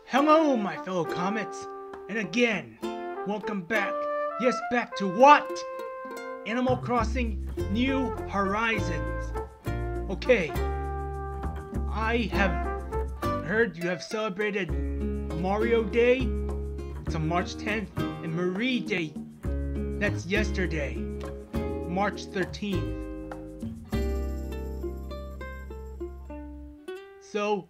Hello, my fellow comets, and again, welcome back. Yes, back to what? Animal Crossing New Horizons. Okay, I have heard you have celebrated Mario Day. It's on March 10th, and Marie Day. That's yesterday, March 13th. So,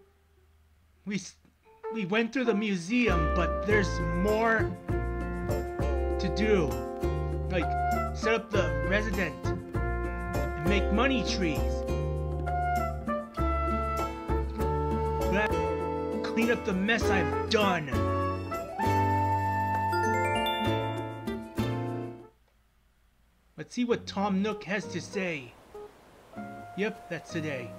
we went through the museum, but there's more to do. Like, set up the resident and make money trees. Clean up the mess I've done. Let's see what Tom Nook has to say. Yep, that's today.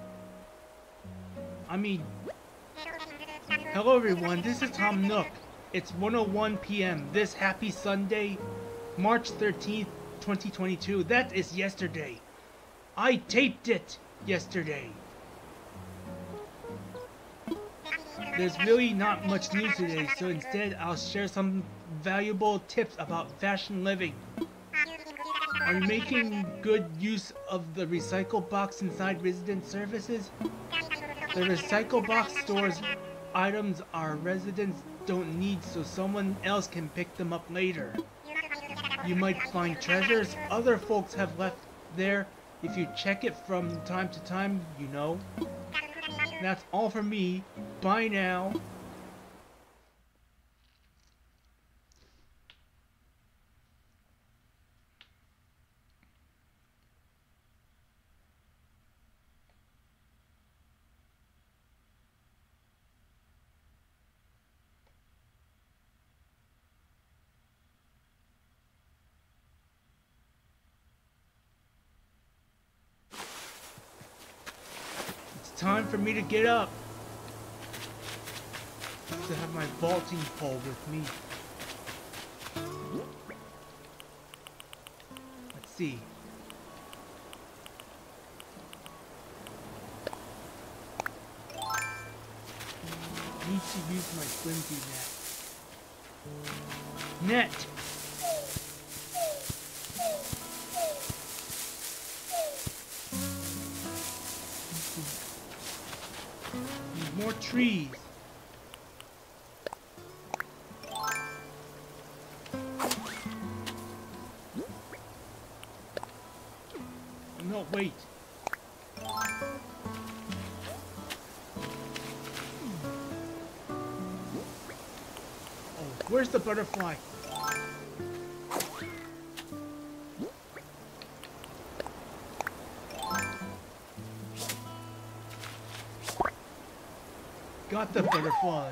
Hello everyone, this is Tom Nook. It's 1:01 p.m. this happy Sunday, March 13th, 2022. That is yesterday. I taped it yesterday. There's really not much news today, so instead I'll share some valuable tips about fashion living. Are you making good use of the recycle box inside resident services? The recycle box stores items our residents don't need so someone else can pick them up later. You might find treasures other folks have left there if you check it from time to time, you know. That's all for me. Bye now. Time for me to get up. To have my vaulting pole with me. Let's see. Need to use my flimsy net. Net! More trees. No, wait. Oh, where's the butterfly? Got the butterfly.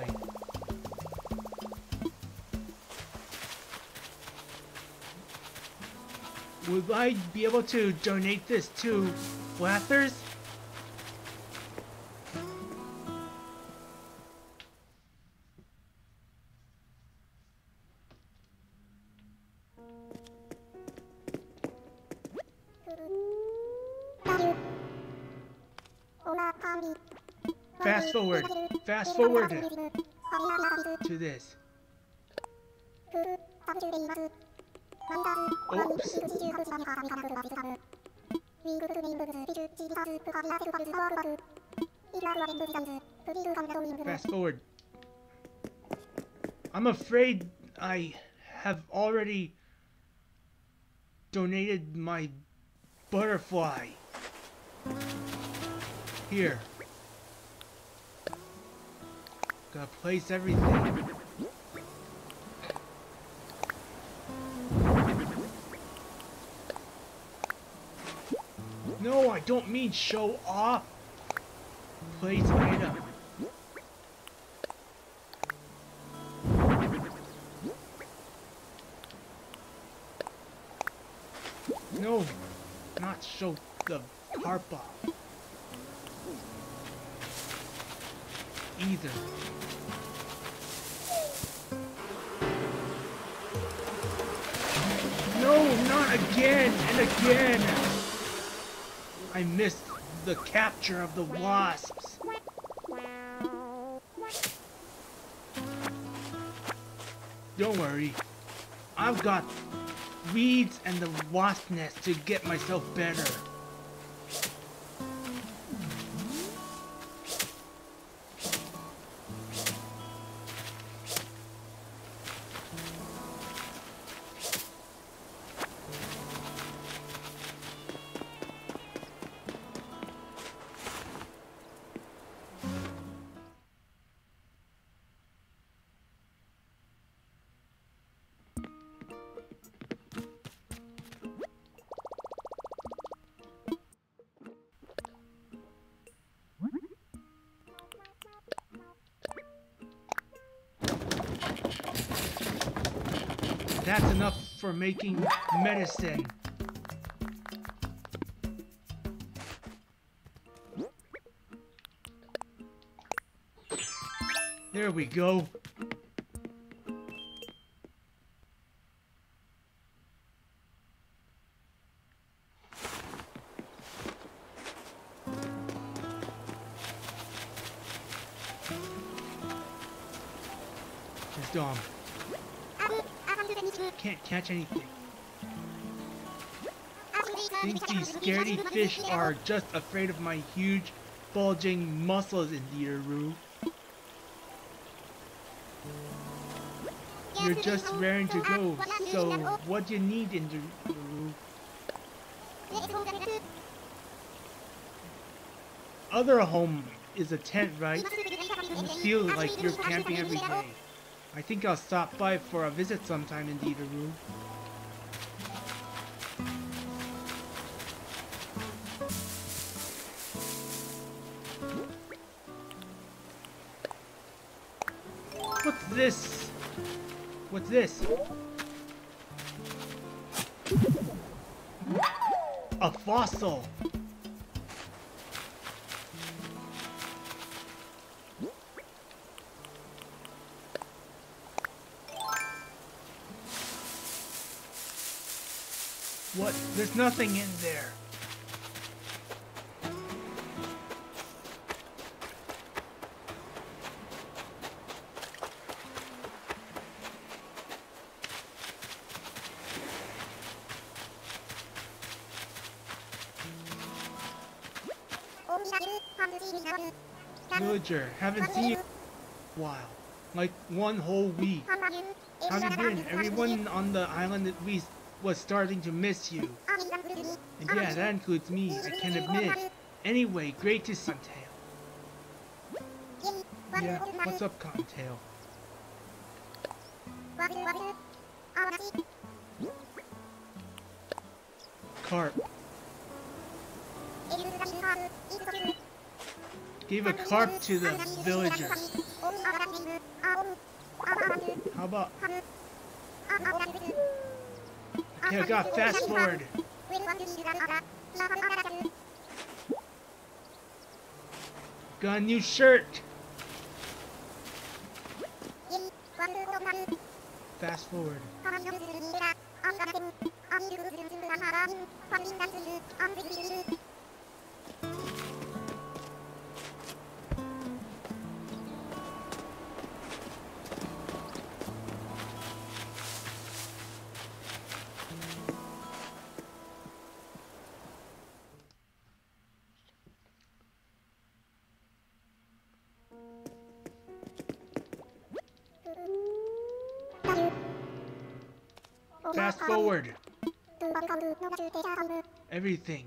Would I be able to donate this to Flathers? Fast forward to this. Oops. Fast forward. I'm afraid I have already donated my butterfly. Here. Gotta place everything. No, I don't mean show off. Place item. No, not show the carp off. Either. No, not again and again. I missed the capture of the wasps. Don't worry. I've got weeds and the wasp nest to get myself better. That's enough for making medicine. There we go. It's Dom. Can't catch anything. Think these scaredy fish are just afraid of my huge, bulging muscles, Indeedoroo. You're just raring to go, so what do you need, Indeedoroo? Other home is a tent, right? You feel like you're camping every day. I think I'll stop by for a visit sometime, Indeedoroo. What's this? What's this? A fossil! What? There's nothing in there. Villager, haven't seen you in a while. Like one whole week. How have you been? Everyone on the island at least was starting to miss you. And yeah, that includes me, I can admit. Anyway, great to see you, Cottontail. Yeah, what's up, Cottontail? Carp. Give a carp to the villagers. How about... Okay, I got fast forward. Got a new shirt. Fast forward. Fast forward. Everything.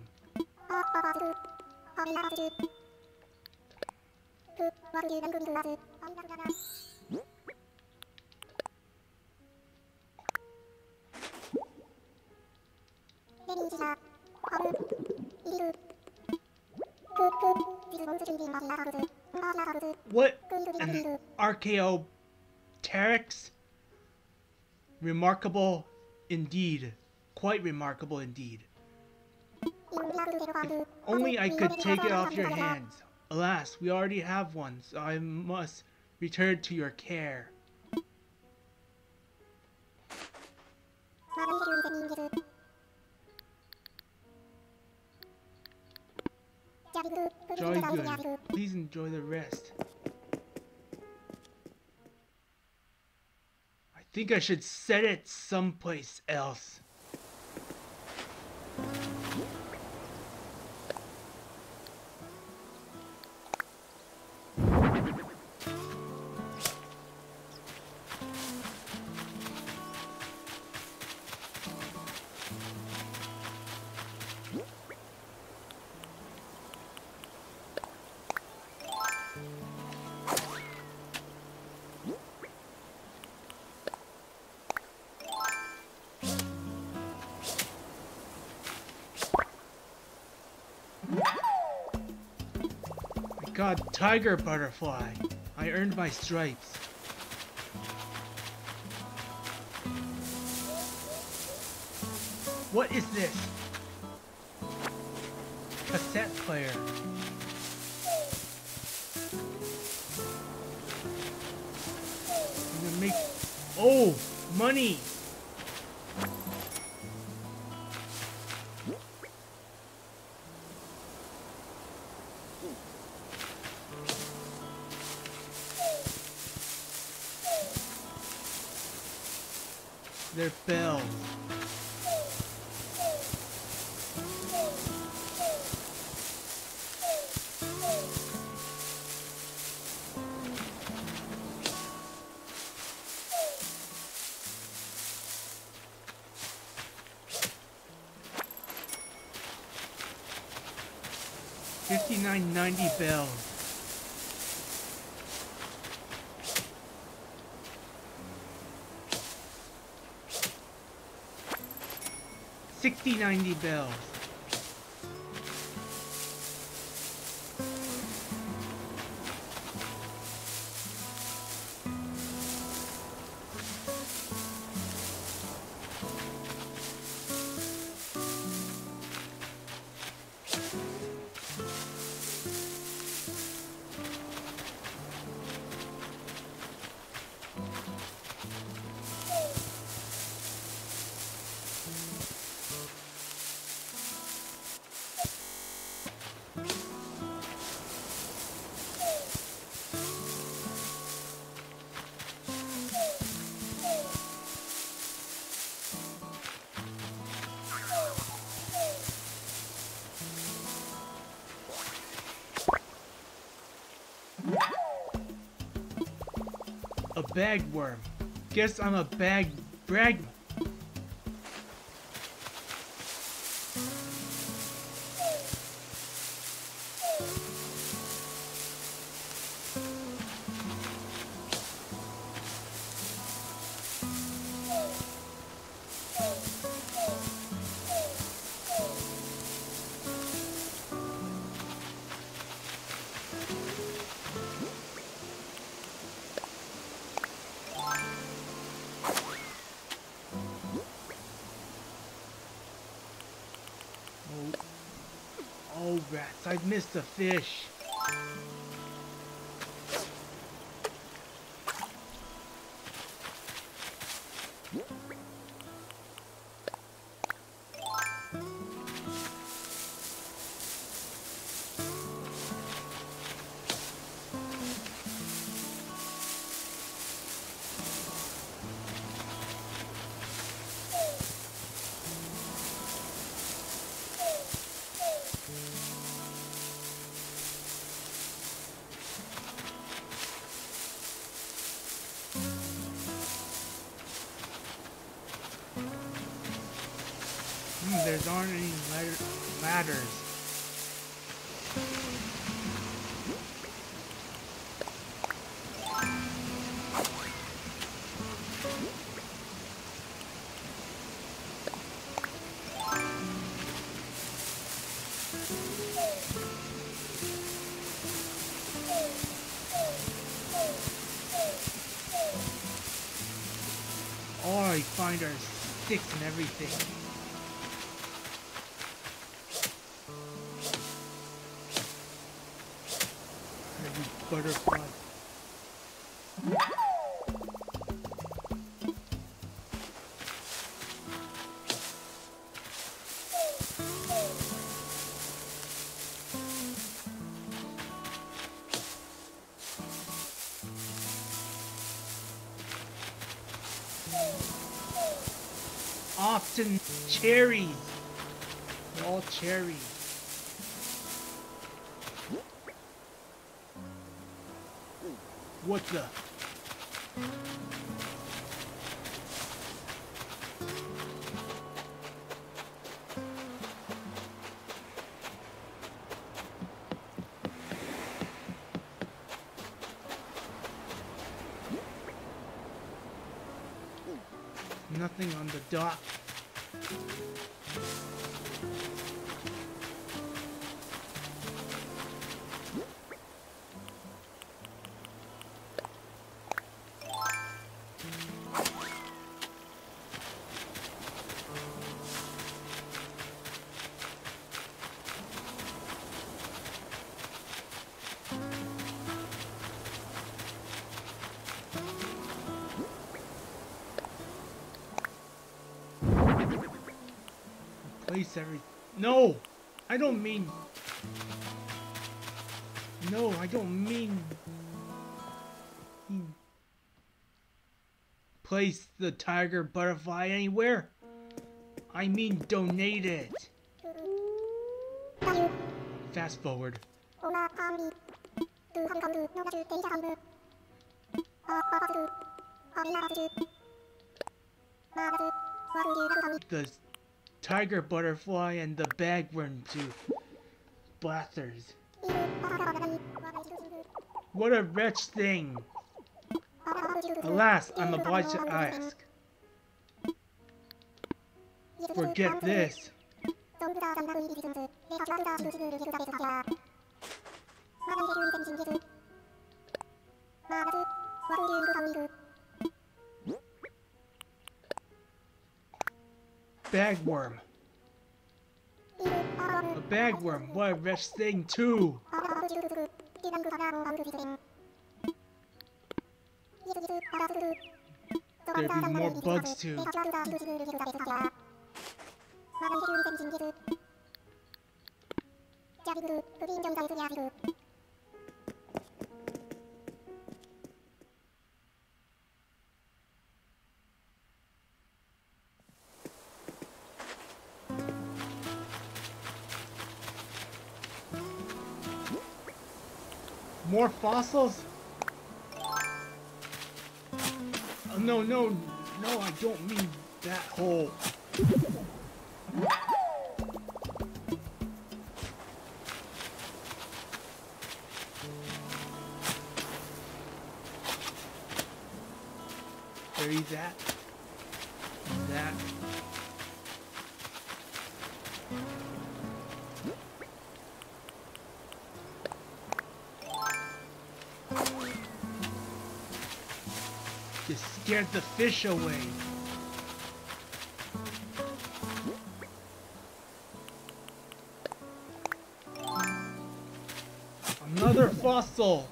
What an Archaeopteryx? Remarkable indeed. Quite remarkable indeed. If only I could take it off your hands. Alas, we already have one, so I must return to your care. Jolly good. Please enjoy the rest. I think I should set it someplace else. God, tiger butterfly. I earned my stripes. What is this? Cassette player. I'm gonna make... Oh! Money! They're bells. $59.90 bells. $60.90 bells. A bagworm. Guess I'm a brag. Oh, rats, I missed a fish. There aren't any ladders. All I find are sticks and everything. Butterfly. Often cherries. They're all cherries. What the? Nothing on the dock. Place every. No! I don't mean. No, I don't mean. Place the tiger butterfly anywhere. I mean donate it. Fast forward. The tiger butterfly and the bagworm to Blathers. What a wretched thing! Alas, I'm obliged to ask. Forget this. Bagworm. A bagworm, what a wretched thing too. There'd be more bugs too. More fossils? No, no, no, I don't mean that hole. Bury that. That. Just scared the fish away. Another fossil.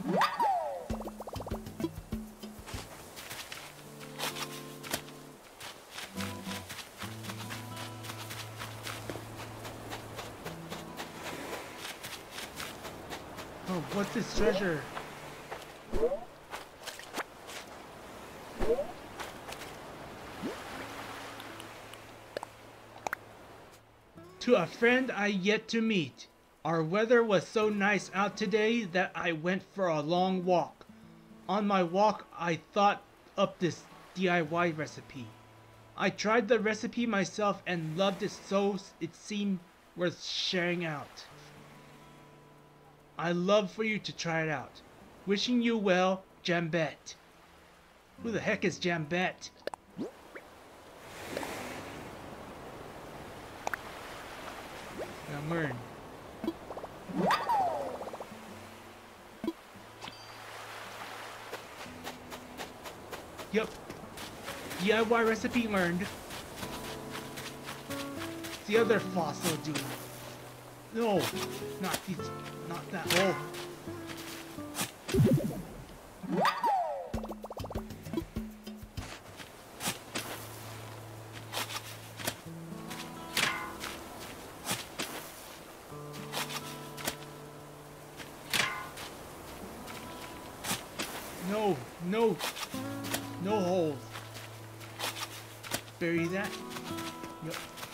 Oh, what's this treasure? To a friend I yet to meet. Our weather was so nice out today that I went for a long walk. On my walk, I thought up this DIY recipe. I tried the recipe myself and loved it so it seemed worth sharing out. I love for you to try it out. Wishing you well, Jambette. Who the heck is Jambette? Now learn. Yep. DIY recipe learned. The other fossil dude. No, not these, not that hole. No, no, no holes. bury that. Yep.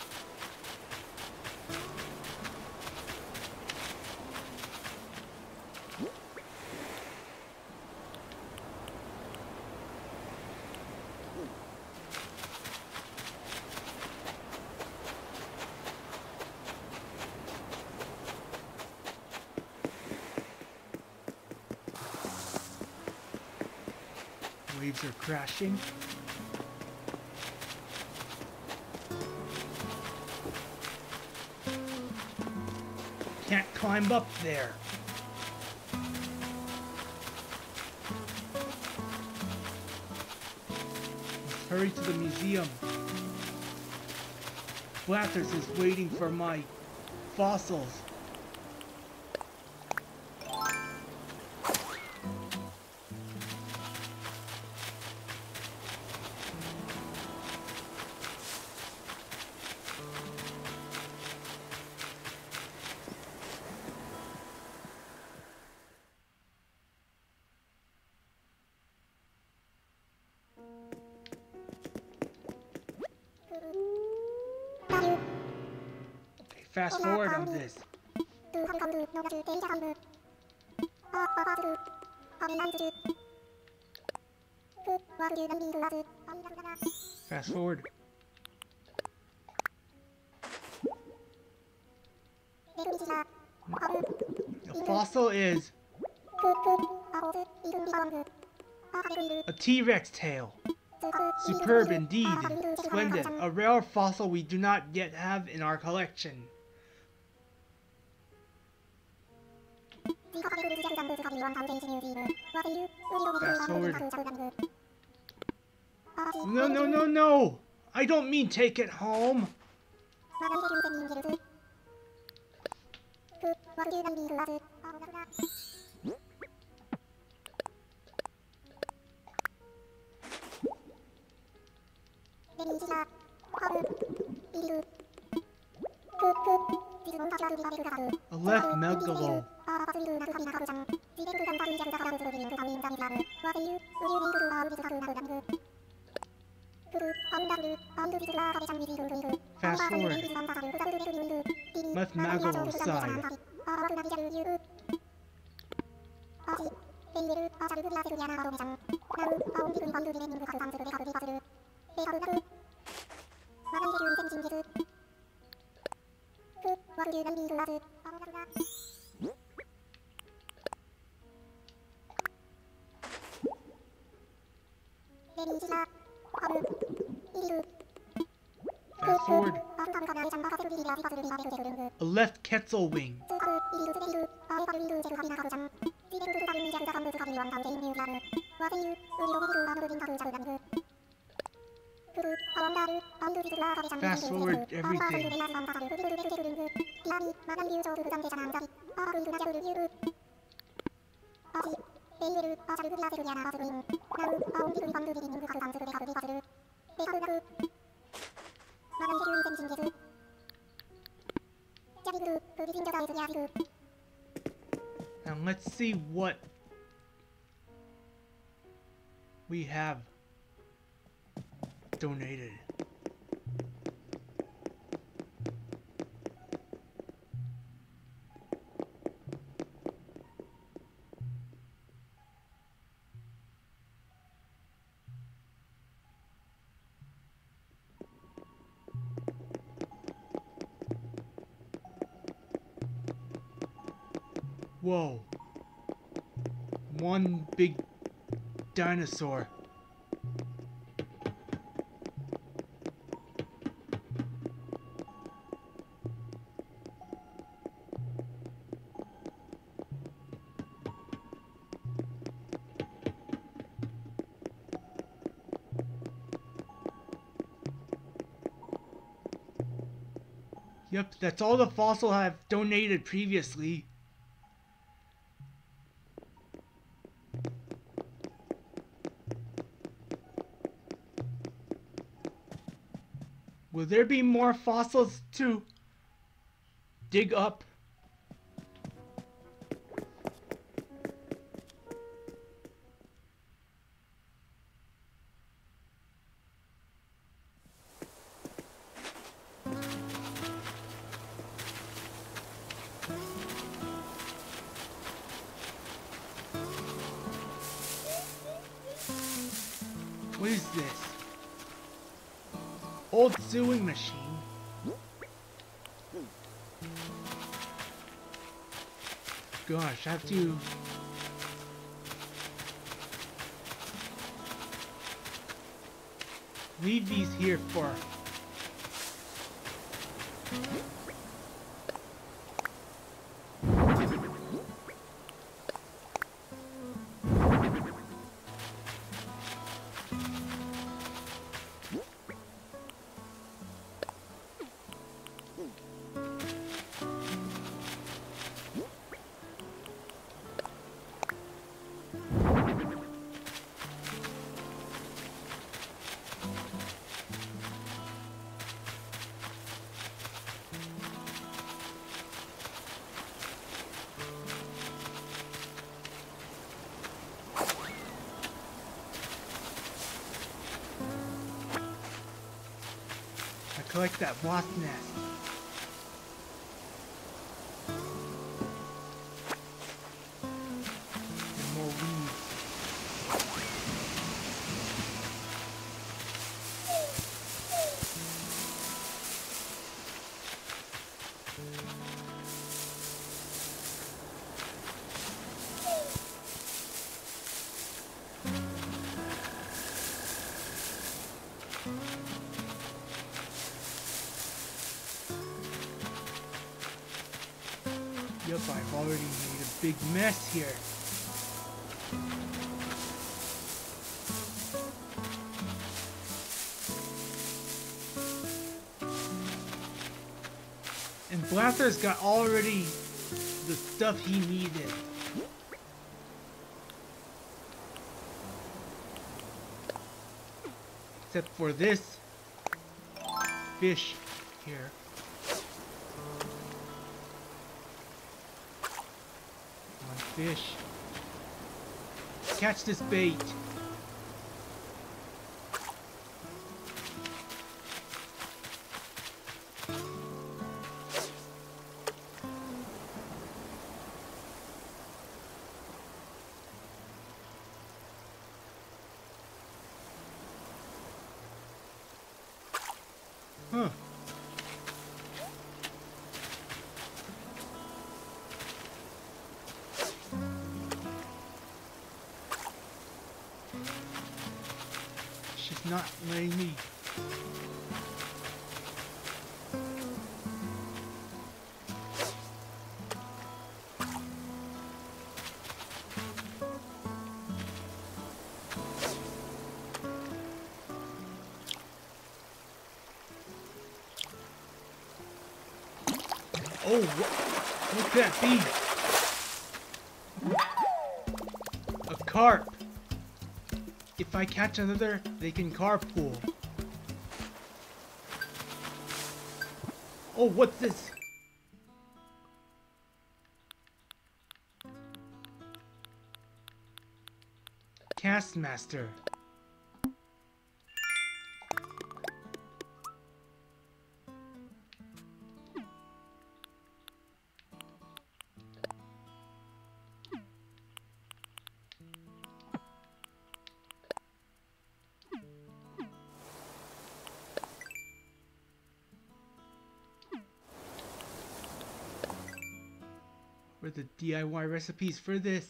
Waves are crashing. Can't climb up there. Let's hurry to the museum. Blathers is waiting for my fossils. Fast forward on this. Fast forward. The fossil is a T-Rex tail. Superb indeed. Splendid. A rare fossil we do not yet have in our collection. Fast forward. No, no, no, no! I don't mean take it home. A left megalo. Fast forward. Left megalo side. Fast forward. A left Quetzal wing. Fast forward everything. Now let's see what we have donated. Whoa. One big dinosaur. Yep, that's all the fossil I've donated previously. Will there be more fossils to dig up? What is this? Old sewing machine. Gosh, I have to... leave these here for... collect that wasp nest. And more weeds. Yup, I've already made a big mess here. And Blather's got already the stuff he needed. Except for this fish here. Fish. Catch this bait. Huh. She's not letting me. Oh, what could that be? A carp. If I catch another, they can carpool. Oh, what's this? Castmaster. Where are the DIY recipes for this?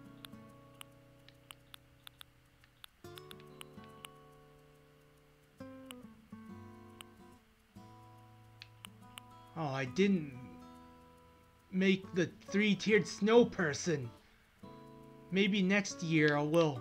Oh, I didn't make the 3-tiered snow person. Maybe next year I will.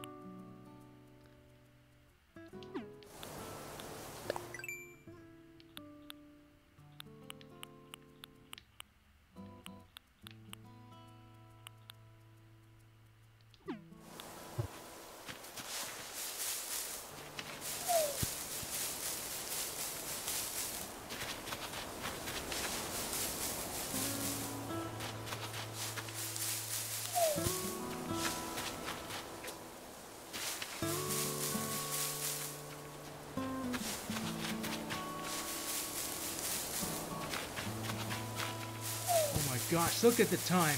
Gosh, look at the time.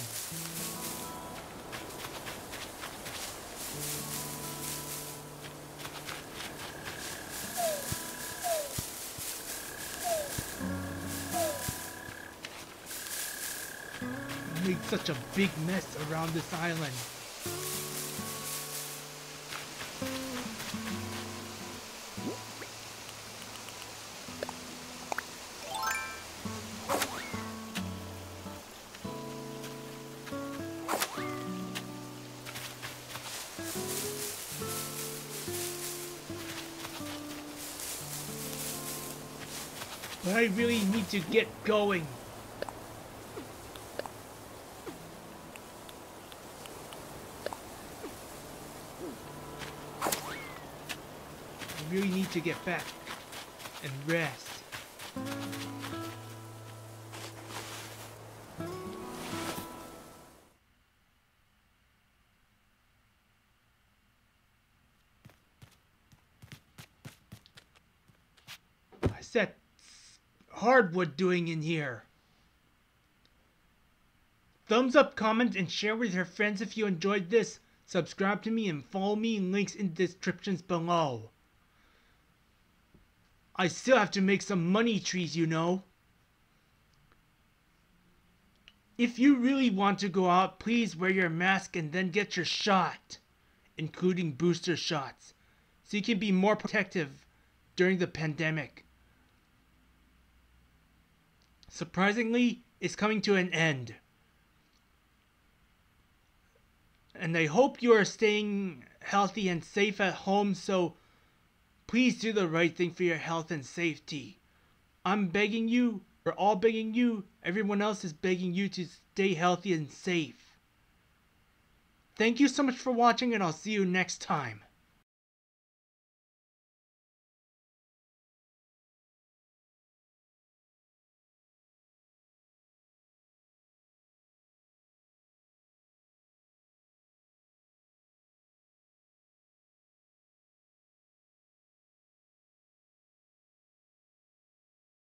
such a big mess around this island. But I really need to get going. I really need to get back and rest. I said hardwood doing in here? Thumbs up, comment, and share with your friends if you enjoyed this. Subscribe to me and follow me in links in the descriptions below. I still have to make some money trees, you know. If you really want to go out, please wear your mask and then get your shot, including booster shots, so you can be more protective during the pandemic. Surprisingly, it's coming to an end. And I hope you are staying healthy and safe at home, so please do the right thing for your health and safety. I'm begging you, we're all begging you, everyone else is begging you to stay healthy and safe. Thank you so much for watching, and I'll see you next time.